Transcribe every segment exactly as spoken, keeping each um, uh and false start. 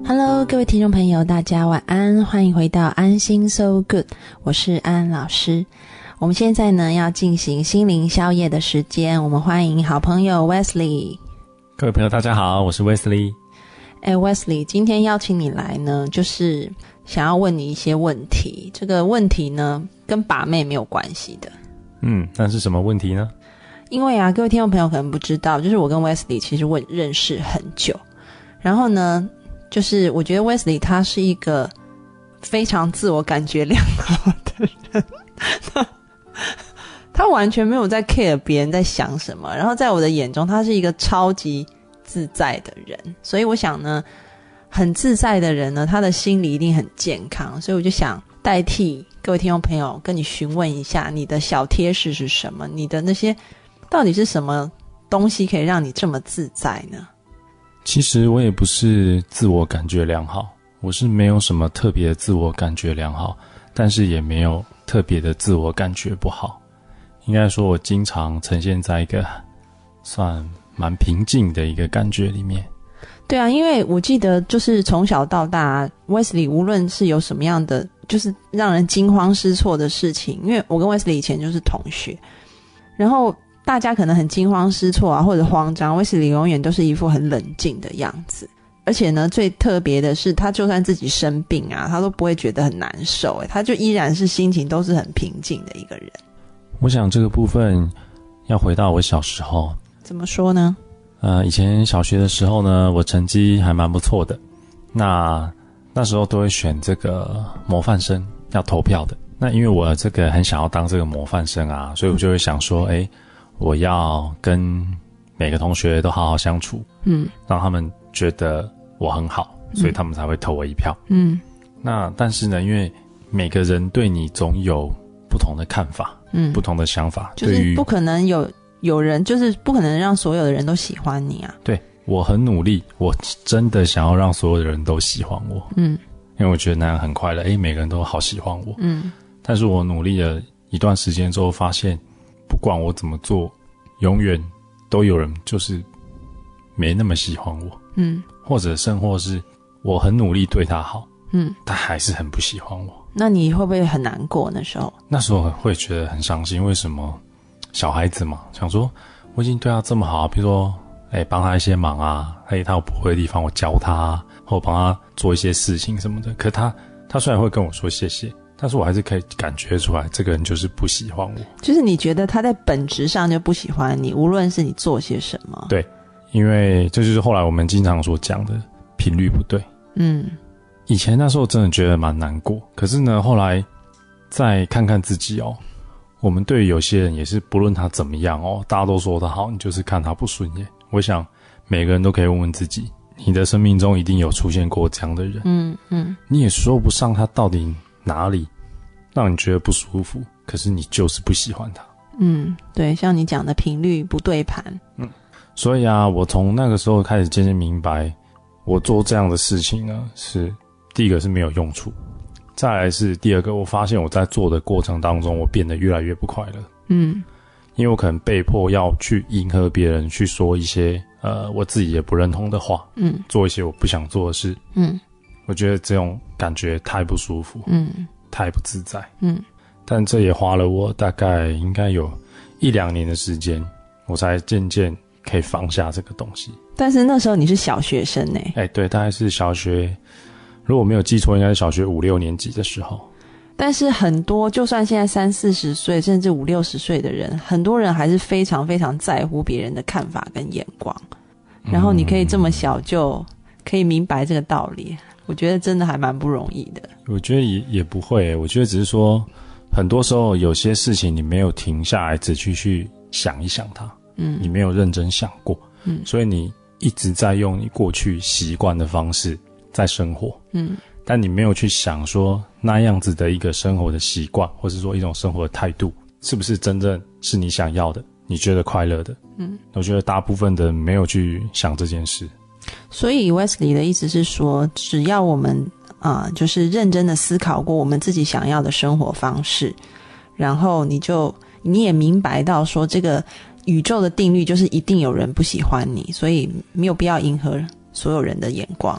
Hello， 各位听众朋友，大家晚安，欢迎回到安心 So Good， 我是安安老师。我们现在呢要进行心灵宵夜的时间，我们欢迎好朋友 Wesley。 各位朋友大家好，我是 Wesley。 哎 Wesley， 今天邀请你来呢，就是想要问你一些问题。这个问题呢跟把妹没有关系的。 嗯，那是什么问题呢？ 因为啊，各位听众朋友可能不知道，就是我跟 Wesley 其实我认识很久，然后呢就是我觉得 Wesley 他是一个非常自我感觉良好的人他, 他完全没有在 care 别人在想什么，然后在我的眼中他是一个超级自在的人，所以我想呢很自在的人呢他的心理一定很健康，所以我就想代替各位听众朋友跟你询问一下，你的小贴士是什么，你的那些到底是什么东西可以让你这么自在呢？ 其实我也不是自我感觉良好，我是没有什么特别的自我感觉良好，但是也没有特别的自我感觉不好。应该说我经常呈现在一个算蛮平静的一个感觉里面。 对啊，因为我记得就是从小到大 Wesley 无论是有什么样的就是让人惊慌失措的事情，因为我跟 Wesley 以前就是同学，然后大家可能很惊慌失措啊，或者慌张，威斯理永远都是一副很冷静的样子。而且呢，最特别的是，他就算自己生病啊，他都不会觉得很难受，他就依然是心情都是很平静的一个人。 我想这个部分要回到我小时候。 怎么说呢？ 呃，以前小学的时候呢，我成绩还蛮不错的。那那时候都会选这个模范生要投票的。那因为我这个很想要当这个模范生啊，所以我就会想说，诶，我要跟每个同学都好好相处，嗯，让他们觉得我很好，所以他们才会投我一票。嗯，那但是呢，因为每个人对你总有不同的看法，嗯，不同的想法， 就是不可能有有人就是不可能让所有的人都喜欢你啊。 对，我很努力，我真的想要让所有的人都喜欢我，嗯，因为我觉得那样很快乐，诶，每个人都好喜欢我，嗯，但是我努力了一段时间之后发现，不管我怎么做，永远都有人就是没那么喜欢我，嗯，或者甚或是我很努力对他好，嗯，他还是很不喜欢我。 那你会不会很难过那时候？ 那时候会觉得很伤心，为什么？小孩子嘛，想说我已经对他这么好，比如说哎帮他一些忙啊，哎他有不会的地方我教他啊，或帮他做一些事情什么的，可他他虽然会跟我说谢谢，但是我还是可以感觉出来这个人就是不喜欢我。 就是你觉得他在本质上就不喜欢你，无论是你做些什么。 对，因为这就是后来我们经常所讲的频率不对。嗯，以前那时候真的觉得蛮难过，可是呢后来再看看自己哦，我们对于有些人也是不论他怎么样哦，大家都说他好，你就是看他不顺眼。我想每个人都可以问问自己，你的生命中一定有出现过这样的人，嗯嗯，你也说不上他到底哪里让你觉得不舒服，可是你就是不喜欢他。嗯， 对，像你讲的频率不对盘。 嗯，所以啊，我从那个时候开始渐渐明白，我做这样的事情呢，是第一个是没有用处。再来是第二个，我发现我在做的过程当中，我变得越来越不快乐。嗯，因为我可能被迫要去迎合别人，去说一些呃我自己也不认同的话，嗯，做一些我不想做的事，嗯，我觉得这种感觉太不舒服，嗯，太不自在，嗯，但这也花了我大概应该有一两年的时间，我才渐渐可以放下这个东西。 但是那时候你是小学生欸？ 哎，对，大概是小学。如果我没有记错，应该是小学五六年级的时候。 但是很多就算现在三四十岁甚至五六十岁的人，很多人还是非常非常在乎别人的看法跟眼光，然后你可以这么小就可以明白这个道理，我觉得真的还蛮不容易的。 我觉得也也不会，我觉得只是说很多时候有些事情你没有停下来仔细去想一想它，嗯，你没有认真想过，嗯，所以你一直在用你过去习惯的方式在生活，嗯，但你没有去想说那样子的一个生活的习惯，或是说一种生活的态度，是不是真正是你想要的，你觉得快乐的？嗯，我觉得大部分的人没有去想这件事。 所以 Wesley 的意思是说，只要我们啊、呃，就是认真的思考过我们自己想要的生活方式，然后你就你也明白到说，这个宇宙的定律就是一定有人不喜欢你，所以没有必要迎合所有人的眼光。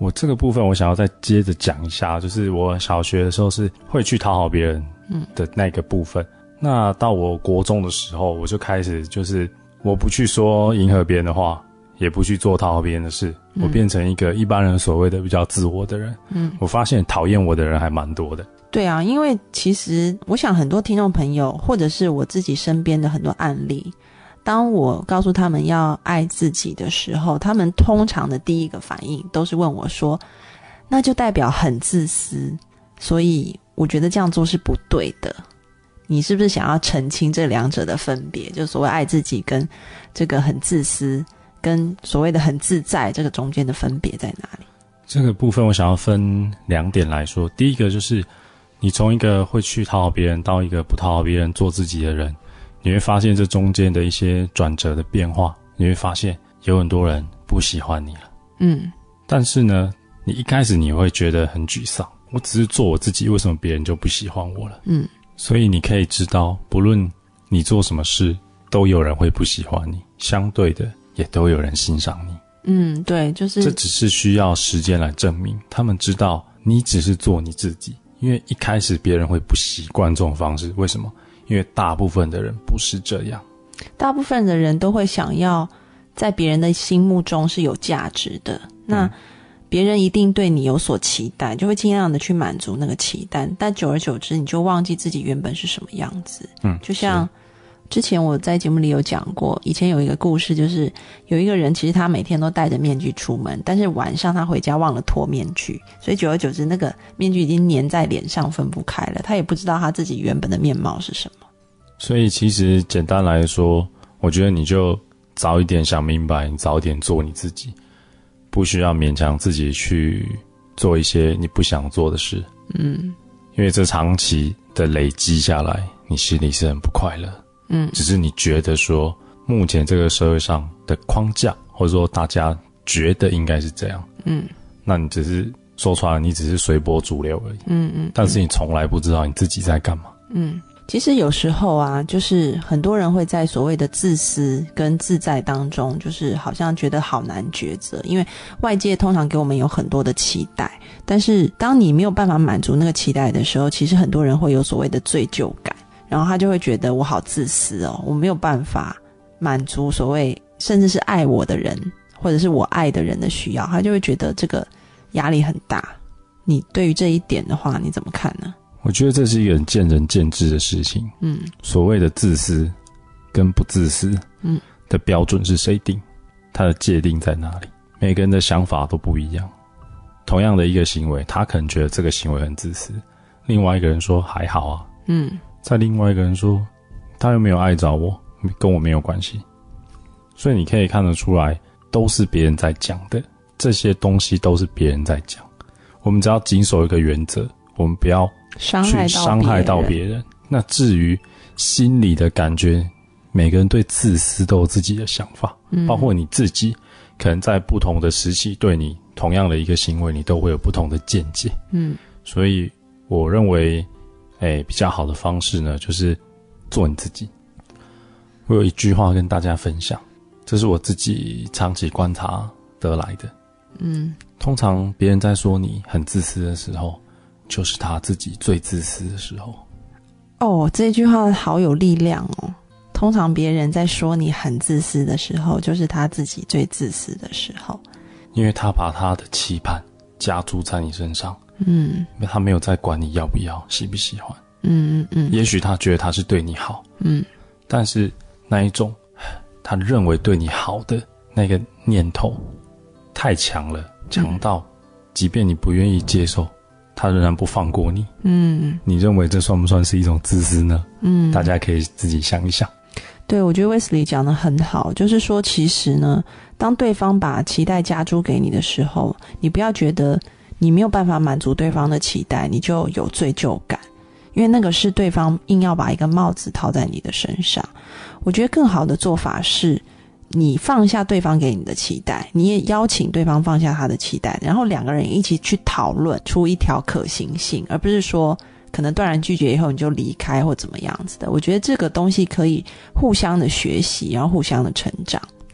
我这个部分我想要再接着讲一下，就是我小学的时候是会去讨好别人的那个部分、嗯、那到我国中的时候我就开始就是我不去说迎合别人的话，也不去做讨好别人的事、嗯、我变成一个一般人所谓的比较自我的人。嗯，我发现讨厌我的人还蛮多的。 对啊，因为其实我想很多听众朋友或者是我自己身边的很多案例，当我告诉他们要爱自己的时候，他们通常的第一个反应都是问我说，那就代表很自私，所以我觉得这样做是不对的。你是不是想要澄清这两者的分别，就所谓爱自己跟这个很自私跟所谓的很自在，这个中间的分别在哪里？ 这个部分我想要分两点来说。第一个就是你从一个会去讨好别人到一个不讨好别人做自己的人，你会发现这中间的一些转折的变化，你会发现有很多人不喜欢你了。嗯，但是呢你一开始你会觉得很沮丧，我只是做我自己，为什么别人就不喜欢我了？嗯，所以你可以知道不论你做什么事都有人会不喜欢你，相对的也都有人欣赏你。 嗯，对，就是这只是需要时间来证明，他们知道你只是做你自己。因为一开始别人会不习惯这种方式，为什么？因为大部分的人不是这样， 大部分的人都会想要在别人的心目中是有价值的，那别人一定对你有所期待，就会尽量的去满足那个期待，但久而久之你就忘记自己原本是什么样子。嗯，就像之前我在节目里有讲过，以前有一个故事，就是有一个人其实他每天都戴着面具出门，但是晚上他回家忘了脱面具，所以久而久之那个面具已经粘在脸上分不开了，他也不知道他自己原本的面貌是什么。 所以其实简单来说，我觉得你就早一点想明白，你早一点做你自己，不需要勉强自己去做一些你不想做的事。嗯，因为这长期的累积下来，你心里是很不快乐。嗯，只是你觉得说目前这个社会上的框架，或者说大家觉得应该是这样，嗯，那你只是说出来，你只是随波逐流而已。嗯嗯，但是你从来不知道你自己在干嘛。 嗯，其实有时候啊，就是很多人会在所谓的自私跟自在当中，就是好像觉得好难抉择，因为外界通常给我们有很多的期待，但是当你没有办法满足那个期待的时候，其实很多人会有所谓的罪疚感，然后他就会觉得我好自私哦，我没有办法满足所谓甚至是爱我的人或者是我爱的人的需要，他就会觉得这个压力很大。你对于这一点的话你怎么看呢？ 我觉得这是一个很见仁见智的事情。嗯，所谓的自私跟不自私嗯的标准是谁定？它的界定在哪里？每个人的想法都不一样。同样的一个行为，他可能觉得这个行为很自私，另外一个人说还好啊。嗯，再另外一个人说他又没有爱着我，跟我没有关系。所以你可以看得出来，都是别人在讲的，这些东西都是别人在讲。我们只要谨守一个原则，我们不要去伤害到别人。那至于心里的感觉，每个人对自私都有自己的想法、嗯、包括你自己可能在不同的时期对你同样的一个行为，你都会有不同的见解。嗯，所以我认为诶比较好的方式呢，就是做你自己。我有一句话跟大家分享，这是我自己长期观察得来的。嗯，通常别人在说你很自私的时候，就是他自己最自私的时候。 哦，这句话好有力量哦。通常别人在说你很自私的时候，就是他自己最自私的时候。 因为他把他的期盼加注在你身上。嗯，他没有在管你要不要，喜不喜欢。嗯嗯嗯。也许他觉得他是对你好。嗯。但是那一种他认为对你好的那个念头太强了，强到即便你不愿意接受，他仍然不放过你。嗯，你认为这算不算是一种自私呢？嗯，大家可以自己想一想。 对，我觉得 Wesley 讲得很好，就是说其实呢，当对方把期待加诸给你的时候，你不要觉得你没有办法满足对方的期待，你就有罪疚感，因为那个是对方硬要把一个帽子套在你的身上。我觉得更好的做法是你放下对方给你的期待，你也邀请对方放下他的期待，然后两个人一起去讨论出一条可行性，而不是说可能断然拒绝以后你就离开或怎么样子的。我觉得这个东西可以互相的学习，然后互相的成长。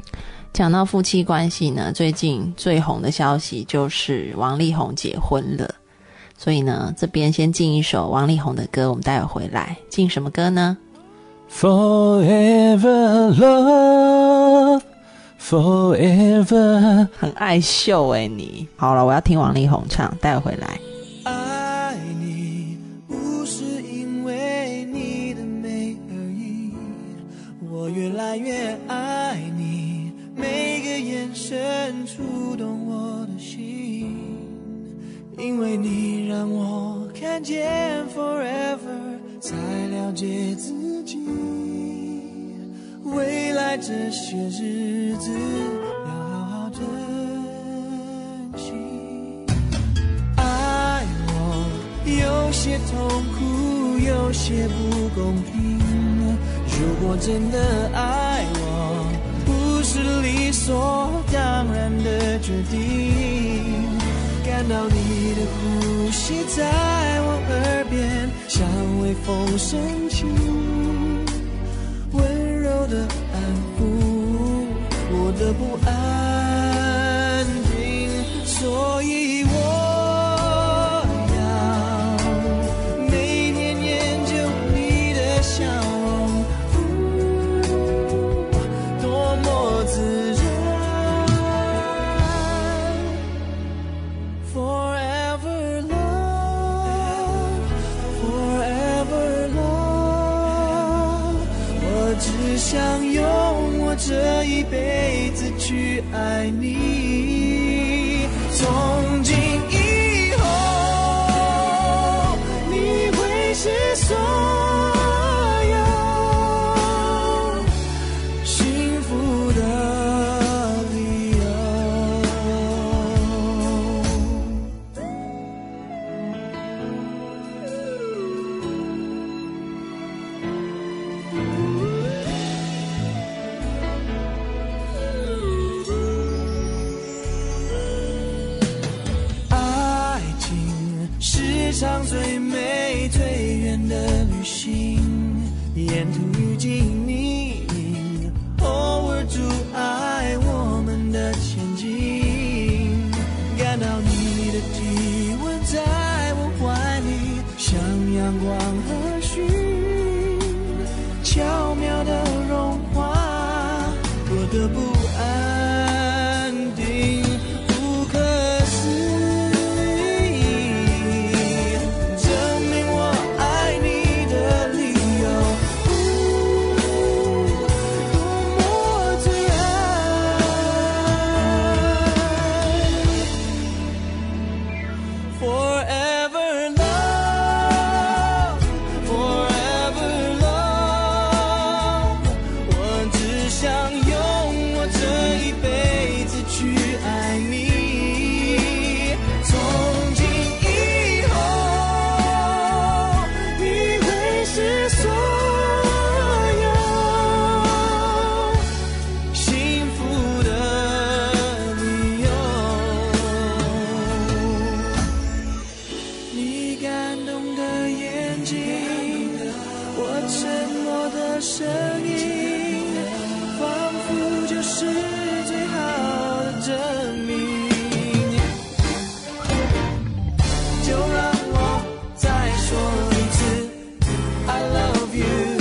讲到夫妻关系呢，最近最红的消息就是王力宏结婚了，所以呢，这边先进一首王力宏的歌，我们待会回来。进什么歌呢？ Forever love Forever 很爱秀欸你。好了，我要听王力宏唱，待会回来。 爱你不是因为你的美而已，我越来越爱你，每个眼神触动我的心，因为你让我看见 forever， 才了解自己，未来这些日子要好好珍惜。爱我有些痛苦，有些不公平，如果真的爱我，不是理所当然的决定，感到你的呼吸在我耳边，像微风深情，温柔的安抚我的不安定，所以我要每天研究你的笑容，多么自然。Forever love, forever love， 我只想用我这一辈子去爱你，从今以后你会是所有幸福的理由。爱情是场最美最远的旅行，沿途遇见你，偶尔阻碍我们的前进，感到你的体温在我怀里，像阳光和煦，巧妙的融化我的不安定，不可思议，证明我爱你的理由，多么自然。Forever love, forever love， 我只想用我这一辈子去爱你，从今以后你会是所有幸福的理由，你感动的眼睛，我沉默的声音，仿佛就是最好的证明，就让我再说一次 I love you。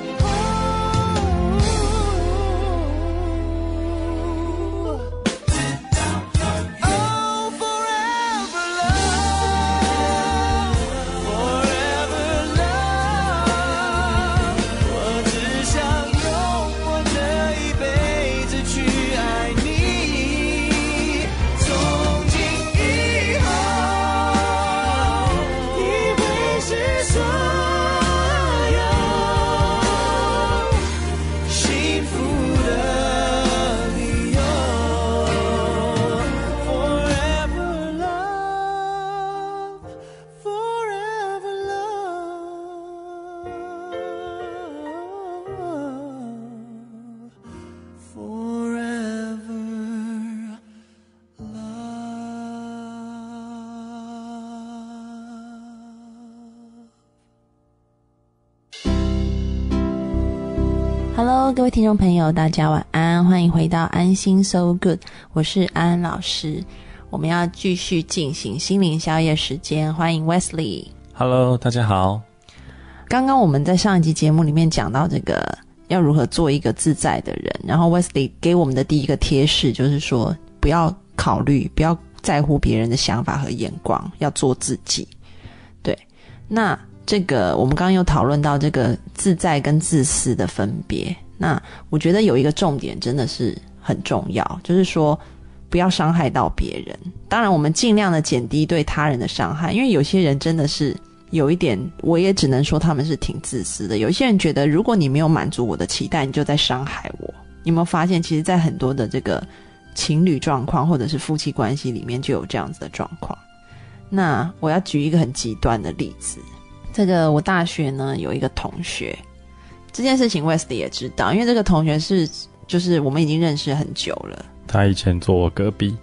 Oh, forever love, forever love， 我只想用我这一辈子去爱你，从今以后你会是所有幸福的理由。Forever love, forever love, forever love。 Hello， 各位听众朋友，大家晚安， 安，欢迎回到安心 So Good， 我是安安老师。我们要继续进行心灵宵夜时间，欢迎 Wesley。Hello， 大家好。 刚刚我们在上一集节目里面讲到这个要如何做一个自在的人，然后 Wesley 给我们的第一个贴士就是说，不要考虑，不要在乎别人的想法和眼光，要做自己。对，那这个我们刚刚有讨论到这个自在跟自私的分别，那我觉得有一个重点真的是很重要，就是说不要伤害到别人。当然我们尽量的减低对他人的伤害，因为有些人真的是有一点，我也只能说他们是挺自私的。有一些人觉得如果你没有满足我的期待，你就在伤害我。你有没有发现其实在很多的这个情侣状况或者是夫妻关系里面就有这样子的状况。那我要举一个很极端的例子，这个我大学呢有一个同学，这件事情 Wesley 也知道，因为这个同学是就是我们已经认识很久了。 他以前坐我隔壁。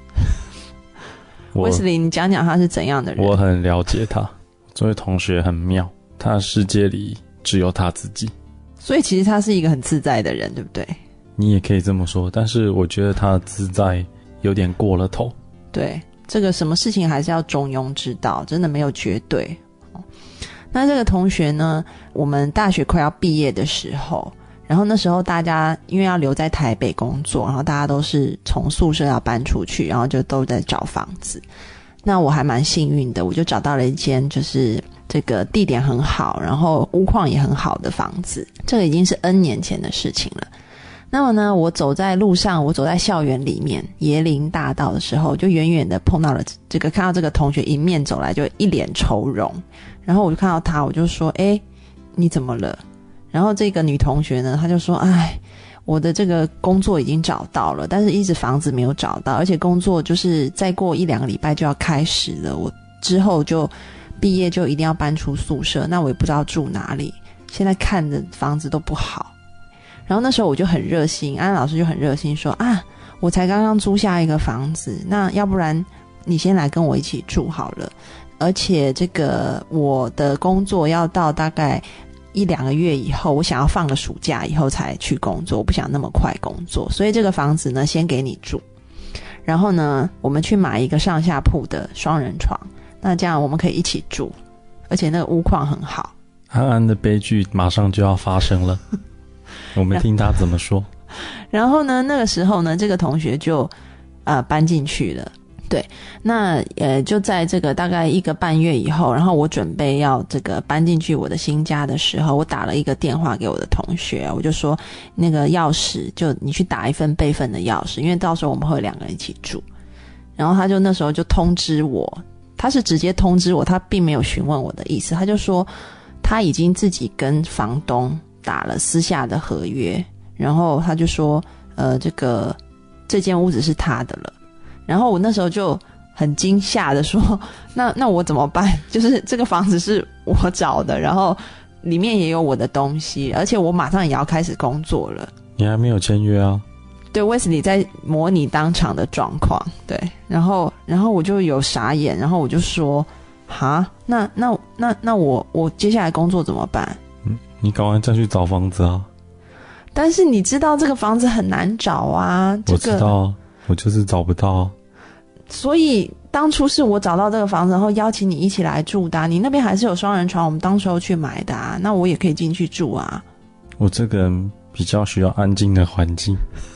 Wesley 你讲讲他是怎样的人？ 我很了解他。这位同学很妙，他的世界里只有他自己， 所以其实他是一个很自在的人，对不对？ 你也可以这么说，但是我觉得他的自在有点过了头。 对，这个什么事情还是要中庸之道，真的没有绝对。那这个同学呢，我们大学快要毕业的时候，然后那时候大家因为要留在台北工作，然后大家都是从宿舍要搬出去，然后就都在找房子。那我还蛮幸运的，我就找到了一间就是这个地点很好，然后屋况也很好的房子。这个已经是 N 年前的事情了。那么呢，我走在路上，我走在校园里面椰林大道的时候，就远远的碰到了这个，看到这个同学迎面走来，就一脸愁容。然后我就看到他，我就说：诶，你怎么了？然后这个女同学呢，她就说：哎，我的这个工作已经找到了，但是一直房子没有找到，而且工作就是再过一两个礼拜就要开始了，我之后就毕业就一定要搬出宿舍，那我也不知道住哪里，现在看的房子都不好。然后那时候我就很热心，安老师就很热心说：啊，我才刚刚租下一个房子，那要不然你先来跟我一起住好了，而且这个我的工作要到大概一两个月以后，我想要放个暑假以后才去工作，我不想那么快工作，所以这个房子呢先给你住，然后呢我们去买一个上下铺的双人床，那这样我们可以一起住，而且那个屋况很好。 安安的悲剧马上就要发生了。我们听他怎么说。 然后呢那个时候呢这个同学就呃搬进去了。对，那呃就在这个大概一个半月以后，然后我准备要这个搬进去我的新家的时候，我打了一个电话给我的同学，我就说那个钥匙就你去打一份备份的钥匙，因为到时候我们会有两个人一起住。然后他就那时候就通知我，他是直接通知我，他并没有询问我的意思，他就说他已经自己跟房东打了私下的合约，然后他就说呃这个这间屋子是他的了。然后我那时候就很惊吓的说那那我怎么办，就是这个房子是我找的，然后里面也有我的东西，而且我马上也要开始工作了。 你还没有签约啊？ 对， Wesley 在模拟当场的状况。对，然后然后我就有傻眼，然后我就说哈那那那那我我接下来工作怎么办？ 嗯，你赶快再去找房子啊。 但是你知道这个房子很难找啊。这个、 我知道，我就是找不到。 所以当初是我找到这个房子，然后邀请你一起来住的、啊、你那边还是有双人床，我们当时候去买的啊，那我也可以进去住啊。 我这个人比较需要安静的环境。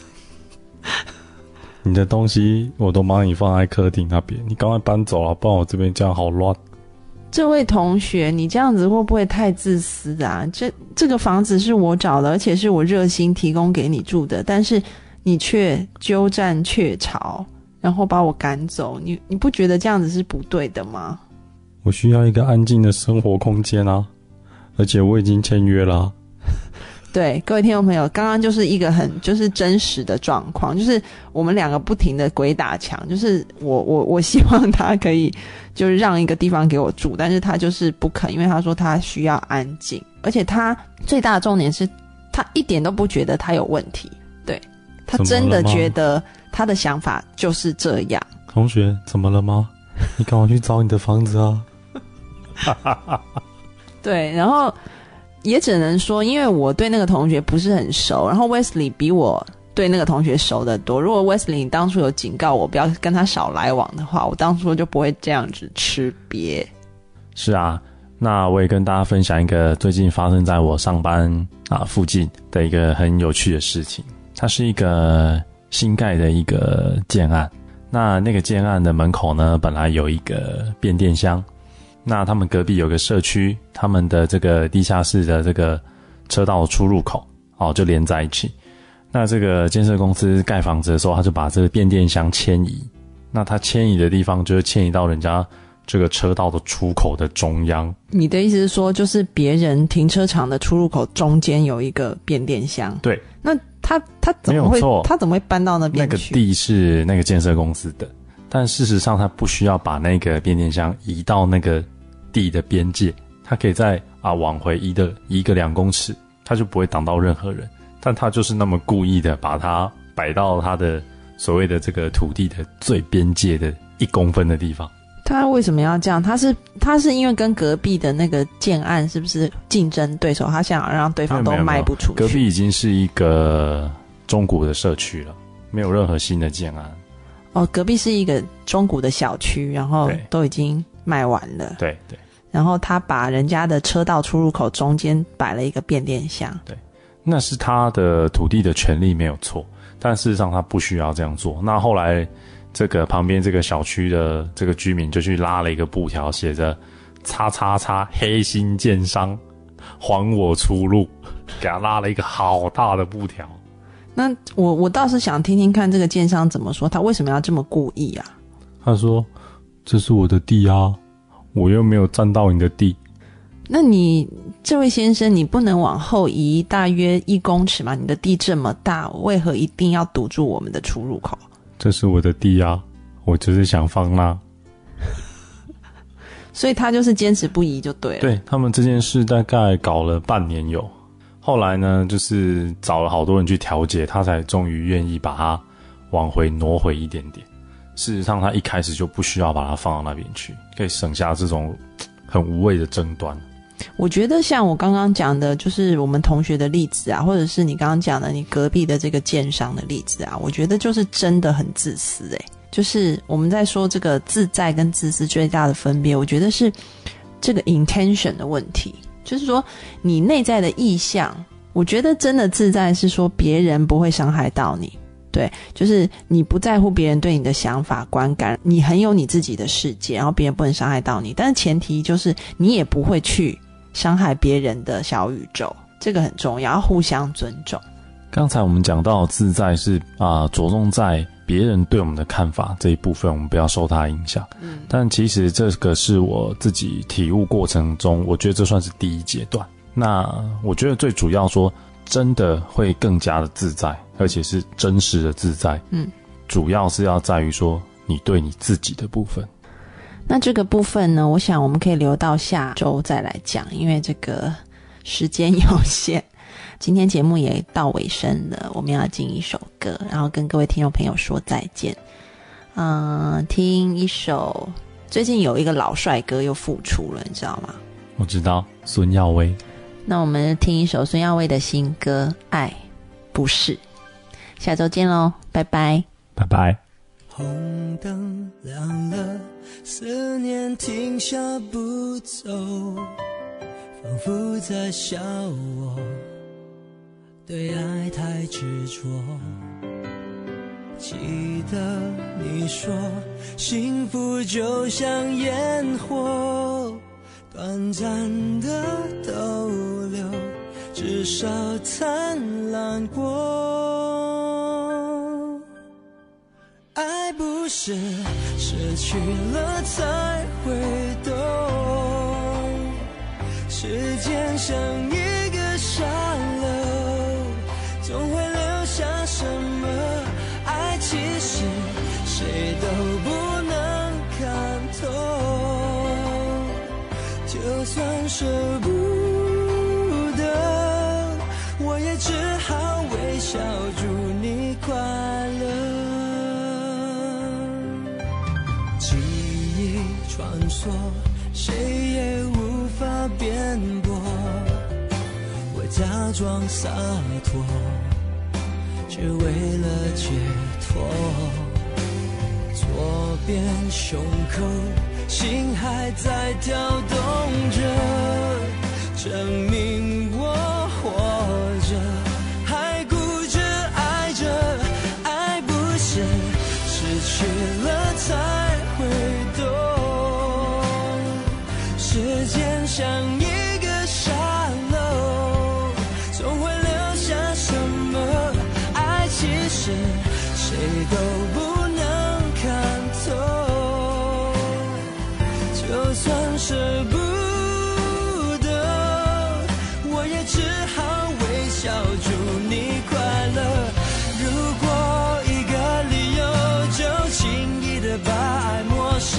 你的东西我都帮你放在客厅那边，你赶快搬走啊，不然我这边这样好乱。 这位同学，你这样子会不会太自私啊？这这个房子是我找的，而且是我热心提供给你住的，但是你却鸠占鹊巢，然后把我赶走，你你不觉得这样子是不对的吗？ 我需要一个安静的生活空间啊，而且我已经签约了、啊。 对，各位听众朋友，刚刚就是一个很就是真实的状况，就是我们两个不停的鬼打墙，就是我我我希望他可以就是让一个地方给我住，但是他就是不肯，因为他说他需要安静，而且他最大的重点是他一点都不觉得他有问题，对，他真的觉得他的想法就是这样。 同学，怎么了吗？你赶快去找你的房子啊。 对，然后也只能说因为我对那个同学不是很熟，然后 Wesley 比我对那个同学熟得多。如果 Wesley 你当初有警告我不要跟他少来往的话，我当初就不会这样子吃瘪。 是啊，那我也跟大家分享一个最近发生在我上班啊附近的一个很有趣的事情。它是一个新盖的一个建案，那那个建案的门口呢，本来有一个变电箱，那他们隔壁有个社区，他们的这个地下室的这个车道出入口哦就连在一起。那这个建设公司盖房子的时候，他就把这个变电箱迁移，那他迁移的地方就是迁移到人家这个车道的出口的中央。 你的意思是说，就是别人停车场的出入口中间有一个变电箱？ 对。 那他他怎么会他怎么会搬到那边去？ 那个地是那个建设公司的，但事实上他不需要把那个变电箱移到那个地的边界，他可以再啊往回移的移个两公尺，他就不会挡到任何人。但他就是那么故意的把它摆到他的所谓的这个土地的最边界的一公分的地方。 他为什么要这样？他是他是因为跟隔壁的那个建案是不是竞争对手？他想让对方都卖不出去。 隔壁已经是一个中古的社区了，没有任何新的建案。 哦，隔壁是一个中古的小区，然后都已经卖完了。 对对。 然后他把人家的车道出入口中间摆了一个变电箱。 对，那是他的土地的权利没有错，但事实上他不需要这样做。那后来这个旁边这个小区的这个居民就去拉了一个布条，写着叉叉叉黑心建商还我出路，给他拉了一个好大的布条。 那我我倒是想听听看这个建商怎么说，他为什么要这么故意啊？ 他说这是我的地啊，我又没有占到你的地。 那你这位先生，你不能往后移大约一公尺吗？你的地这么大，为何一定要堵住我们的出入口？ 这是我的地啊，我就是想放那。 所以他就是坚持不移就对了。 对，他们这件事大概搞了半年有，后来呢就是找了好多人去调解，他才终于愿意把它往回挪回一点点。事实上他一开始就不需要把它放到那边去，可以省下这种很无谓的争端。 我觉得像我刚刚讲的，就是我们同学的例子啊，或者是你刚刚讲的你隔壁的这个建商的例子啊，我觉得就是真的很自私欸。就是我们在说这个自在跟自私最大的分别，我觉得是这个 intention 的问题，就是说你内在的意向。我觉得真的自在是说别人不会伤害到你，对，就是你不在乎别人对你的想法观感，你很有你自己的世界，然后别人不能伤害到你，但是前提就是你也不会去伤害别人的小宇宙，这个很重要，要互相尊重。 刚才我们讲到自在是啊、呃，着重在别人对我们的看法这一部分，我们不要受它影响。嗯，但其实这个是我自己体悟过程中，我觉得这算是第一阶段。那我觉得最主要说，真的会更加的自在，而且是真实的自在。嗯，主要是要在于说你对你自己的部分。 那这个部分呢，我想我们可以留到下周再来讲，因为这个时间有限。今天节目也到尾声了，我们要进一首歌，然后跟各位听众朋友说再见。嗯，听一首最近有一个老帅哥又复出了，你知道吗？ 我知道，孙耀威。 那我们听一首孙耀威的新歌《爱不是》，下周见咯，拜拜， 拜拜。 红灯亮了，思念停下不走，仿佛在笑我对爱太执着。记得你说幸福就像烟火，短暂的逗留，至少灿烂过。爱不是失去了才会懂，时间像一个沙漏，总会留下什么。爱其实谁都不能看透，就算舍不得，我也只好微笑祝你快乐。记忆穿梭，谁也无法辩驳，我假装洒脱， 只为了解脱。左边胸口心还在跳动着，证明我活着，还顾着爱着。爱不是失去了才会懂，时间像一个沙漏，总会留下什么。爱其实谁都不能看透，就算舍不得，我也只好微笑祝你快乐。如果一个理由就轻易的把爱没收，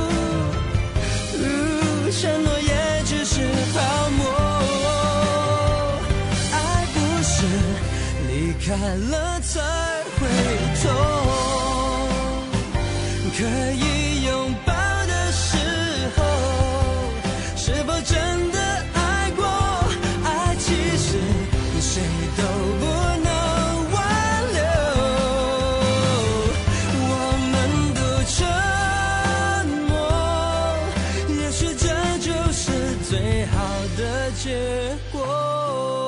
呃、承诺也只是泡沫。爱不是离开了才会痛，可以拥抱的时候，是否真的爱过？爱其实谁都不能挽留，我们都沉默，也许这就是最好的结果。